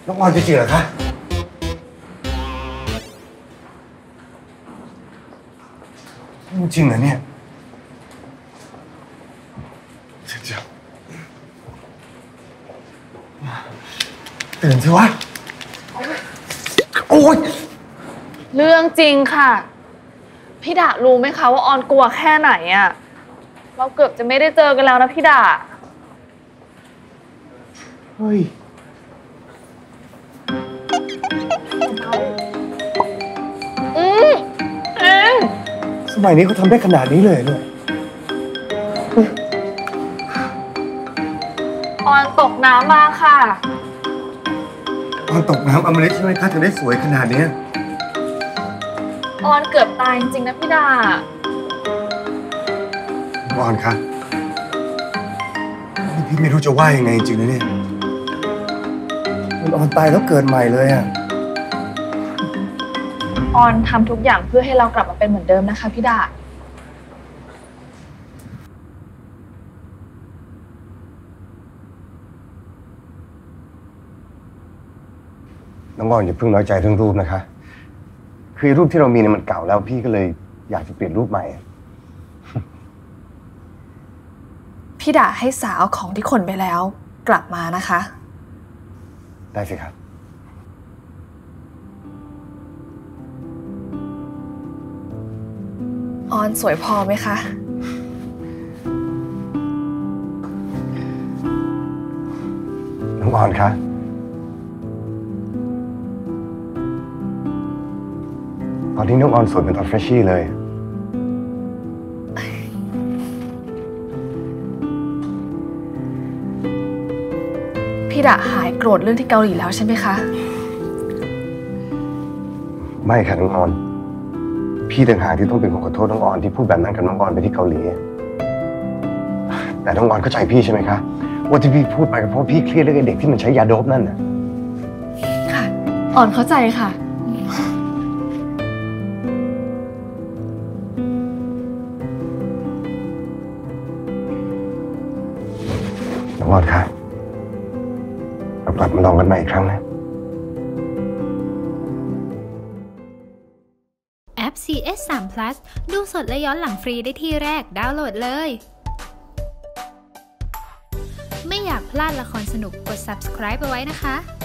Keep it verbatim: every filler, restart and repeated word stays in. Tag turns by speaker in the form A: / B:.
A: น้องออนจริงๆเหรอคะจริงเหรอเนี่ยเดี๋ยวตื่นสิวะโอ๊ย
B: เรื่องจริงค่ะพี่ดารู้ไหมคะว่าออนกลัวแค่ไหนอะเราเกือบจะไม่ได้เจอกันแล้วนะพี่ดา
A: เฮ้ย
B: อืมเอง
A: สมัยนี้เขาทำได้ขนาดนี้เลยเนี่ย
B: ออนตกน้ำมาค่ะ
A: ออนตกน้ำอมฤตใช่ไหมคะถึงได้สวยขนาดนี้
B: ออนเกือบตายจริงๆนะพี่ดา
A: ออนคะนี่พี่ไม่รู้จะว่ายังไงจริงๆนะเนี่ยมันออนตายแล้วเกิดใหม่เลยอะ
B: ออนทำทุกอย่างเพื่อให้เรากลับมาเป็นเหมือนเดิมนะคะพี่ดา
A: น้องออนอย่าเพิ่งน้อยใจเรื่องรูปนะคะคือรูปที่เรามีเนี่ยมันเก่าแล้วพี่ก็เลยอยากจะเปลี่ยนรูปใหม่
B: พี่ดาให้สาวของที่ขนไปแล้วกลับมานะคะ
A: ได้สิครับ
B: ออนสวยพอไหมคะ
A: น้องออนคะตอนที่น้องออนสวยเป็นตอนเฟรชชี่เลย
B: พี่ดาหายโกรธเรื่องที่เกาหลีแล้วใช่ไหมคะ
A: ไม่ค่ะน้องออนพี่ต่างหากที่ต้องเป็นคนขอโทษน้องออนที่พูดแบบนั้นกับน้องออนไปที่เกาหลีแต่น้องออนเข้าใจพี่ใช่ไหมคะว่าที่พี่พูดไปก็เพราะพี่เครียดเรื่องเด็กที่มันใช้ยาโดปนั่นน่ะ
B: ค่ะออนเข้าใจค่ะ
A: น้องออนค่ะเรากลับมาลองกันใหม่อีกครั้งนะ
C: แอป ซี เอส สาม Plus ดูสดและย้อนหลังฟรีได้ที่แรกดาวน์โหลดเลยไม่อยากพลาดละครสนุกกด ซับสไครบ์ เอาไว้นะคะ